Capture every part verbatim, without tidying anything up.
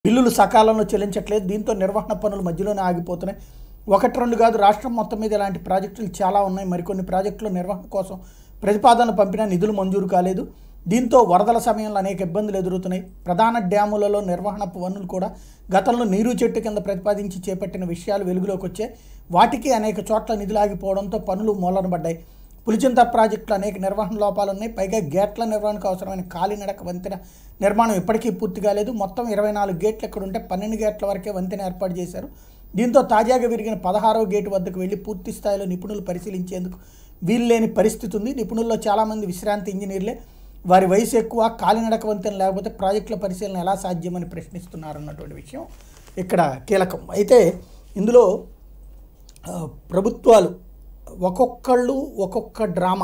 బిల్లులు సకాలంలో చెల్లించట్లేదు. దీంతో నిర్వహణ పనులు మధ్యలోనే ఆగిపోతున్నాయి. ఒకటి రెండు కాదు, రాష్ట్రం మొత్తం మీద ఇలాంటి ప్రాజెక్టులు చాలా ఉన్నాయి. మరికొన్ని ప్రాజెక్టుల నిర్వహణ కోసం ప్రతిపాదనలు పంపినా నిధులు మంజూరు కాలేదు. దీంతో వరదల సమయంలో అనేక ఇబ్బందులు ఎదురవుతున్నాయి. ప్రధాన డ్యాములలో నిర్వహణ పనులు కూడా గతంలో నీరు చెట్టు కింద ప్రతిపాదించి చేపట్టిన విషయాలు వెలుగులోకి వచ్చాయి. వాటికి అనేక చోట్ల నిధులు ఆగిపోవడంతో పనులు మూలనబడ్డాయి. పులిచింత ప్రాజెక్టులో అనేక నిర్వహణ లోపాలు ఉన్నాయి. పైగా గేట్ల నిర్వహణకు అవసరమైన కాలినడక వంతెన నిర్మాణం ఇప్పటికీ పూర్తి కాలేదు. మొత్తం ఇరవై నాలుగు గేట్లు ఎక్కడ ఉంటే పన్నెండు గేట్ల వరకే వంతెన ఏర్పాటు చేశారు. దీంతో తాజాగా విరిగిన పదహారవ గేటు వద్దకు వెళ్లి పూర్తి స్థాయిలో నిపుణులు పరిశీలించేందుకు వీల్లేని పరిస్థితి ఉంది. నిపుణుల్లో చాలామంది విశ్రాంతి ఇంజనీర్లే. వారి వయసు ఎక్కువ, కాలినడక వంతెన లేకపోతే ప్రాజెక్టుల పరిశీలన ఎలా సాధ్యమని ప్రశ్నిస్తున్నారు అన్నటువంటి విషయం ఇక్కడ కీలకం. అయితే ఇందులో ప్రభుత్వాలు ఒక్కొక్కళ్ళు ఒక్కొక్క డ్రామా.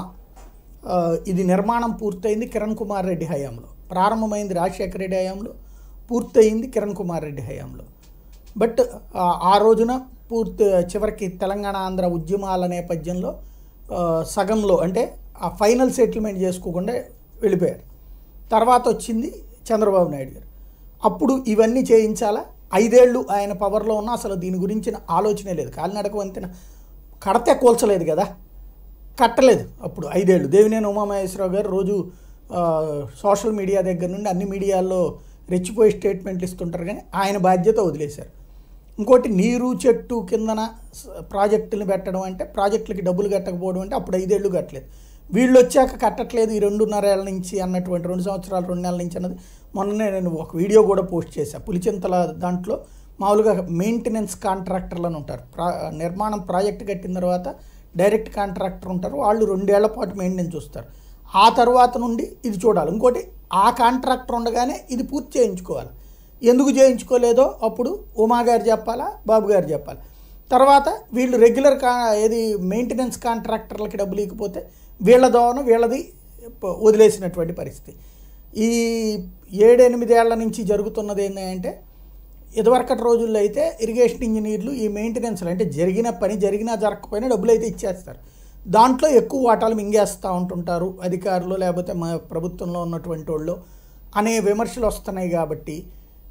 ఇది నిర్మాణం పూర్తయింది కిరణ్ కుమార్ రెడ్డి హయాంలో, ప్రారంభమైంది రాజశేఖర రెడ్డి హయాంలో, పూర్తయింది కిరణ్ కుమార్ రెడ్డి హయాంలో. బట్ ఆ రోజున పూర్తి చివరికి తెలంగాణ ఆంధ్ర ఉద్యమాల నేపథ్యంలో సగంలో అంటే ఆ ఫైనల్ సెటిల్మెంట్ చేసుకోకుండా వెళ్ళిపోయారు. తర్వాత వచ్చింది చంద్రబాబు నాయుడు గారు. అప్పుడు ఇవన్నీ చేయించాలా? ఐదేళ్ళు ఆయన పవర్లో ఉన్నా అసలు దీని గురించిన ఆలోచనే లేదు. కాలినడక వంతెన కడతే కూల్చలేదు కదా, కట్టలేదు అప్పుడు ఐదేళ్ళు. దేవినేని ఉమామహేశ్వరరావు గారు రోజు సోషల్ మీడియా దగ్గర నుండి అన్ని మీడియాల్లో రెచ్చిపోయి స్టేట్మెంట్లు ఇస్తుంటారు, కానీ ఆయన బాధ్యత వదిలేశారు. ఇంకోటి నీరు చెట్టు కిందన ప్రాజెక్టులు పెట్టడం అంటే ప్రాజెక్టులకి డబ్బులు కట్టకపోవడం అంటే అప్పుడు ఐదేళ్ళు కట్టలేదు. వీళ్ళు వచ్చాక కట్టట్లేదు ఈ రెండున్నర ఏళ్ళ నుంచి అన్నటువంటి రెండు సంవత్సరాలు రెండు నెలల నుంచి అన్నది మొన్ననే నేను ఒక వీడియో కూడా పోస్ట్ చేశాను. పులిచింతల దాంట్లో మామూలుగా మెయింటెనెన్స్ కాంట్రాక్టర్లు అని ఉంటారు. ప్రా నిర్మాణం ప్రాజెక్ట్ కట్టిన తర్వాత డైరెక్ట్ కాంట్రాక్టర్ ఉంటారు, వాళ్ళు రెండేళ్ల పాటు మెయింటెనెన్స్ చూస్తారు. ఆ తర్వాత నుండి ఇది చూడాలి. ఇంకోటి ఆ కాంట్రాక్టర్ ఉండగానే ఇది పూర్తి చేయించుకోవాలి. ఎందుకు చేయించుకోలేదో అప్పుడు ఉమా గారు చెప్పాలా, బాబు గారు చెప్పాలి. తర్వాత వీళ్ళు రెగ్యులర్ కా ఏది మెయింటెనెన్స్ కాంట్రాక్టర్లకి డబ్బులు ఇకపోతే వీళ్ళ దోవన వీళ్ళది వదిలేసినటువంటి పరిస్థితి. ఈ ఏడెనిమిదేళ్ల నుంచి జరుగుతున్నది ఏంటంటే, ఇదివరకటి రోజుల్లో అయితే ఇరిగేషన్ ఇంజనీర్లు ఈ మెయింటెనెన్స్లు అంటే జరిగిన పని జరిగినా జరగకపోయినా డబ్బులు అయితే ఇచ్చేస్తారు. దాంట్లో ఎక్కువ వాటాలు మింగేస్తూ ఉంటుంటారు అధికారులు, లేకపోతే మా ప్రభుత్వంలో ఉన్నటువంటి వాళ్ళు అనే విమర్శలు వస్తున్నాయి. కాబట్టి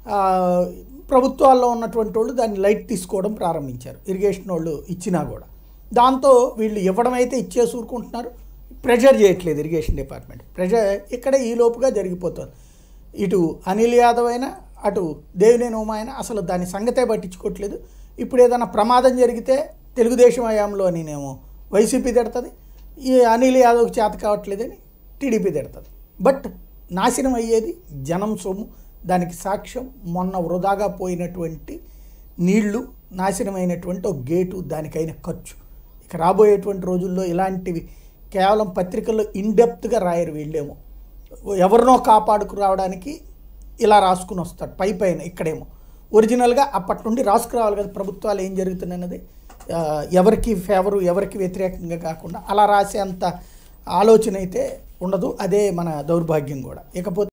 ప్రభుత్వాల్లో ఉన్నటువంటి వాళ్ళు దాన్ని లైట్ తీసుకోవడం ప్రారంభించారు, ఇరిగేషన్ వాళ్ళు ఇచ్చినా కూడా. దాంతో వీళ్ళు ఇవ్వడం అయితే ఇచ్చేసి ఊరుకుంటున్నారు, ప్రెషర్ చేయట్లేదు ఇరిగేషన్ డిపార్ట్మెంట్. ప్రెషర్ ఇక్కడ ఈ లోపుగా జరిగిపోతుంది. ఇటు అనిల్ యాదవ్ అయినా అటు దేవినేని ఉమా అయినా అసలు దాని సంగతే పట్టించుకోవట్లేదు. ఇప్పుడు ఏదైనా ప్రమాదం జరిగితే తెలుగుదేశం హయాంలో అని నేమో వైసీపీ తిడుతుంది, ఈ అనిల్ యాదవ్కి చేత కావట్లేదని టీడీపీ తిడుతుంది. బట్ నాశనం అయ్యేది జనం సొమ్ము. దానికి సాక్ష్యం మొన్న వృధాగా పోయినటువంటి నీళ్లు, నాశనమైనటువంటి ఒక గేటు, దానికైన ఖర్చు. ఇక రాబోయేటువంటి రోజుల్లో ఇలాంటివి కేవలం పత్రికల్లో ఇన్డెప్త్గా రాయరు వీళ్ళేమో, ఎవరినో కాపాడుకు రావడానికి ఇలా రాసుకుని వస్తాడు పై పైన. ఇక్కడేమో ఒరిజినల్గా అప్పటి నుండి రాసుకురావాలి కదా ప్రభుత్వాలు ఏం జరుగుతున్నది, ఎవరికి ఫేవరు ఎవరికి వ్యతిరేకంగా కాకుండా అలా రాసే అంత ఆలోచన అయితే ఉండదు. అదే మన దౌర్భాగ్యం కూడా. ఇకపోతే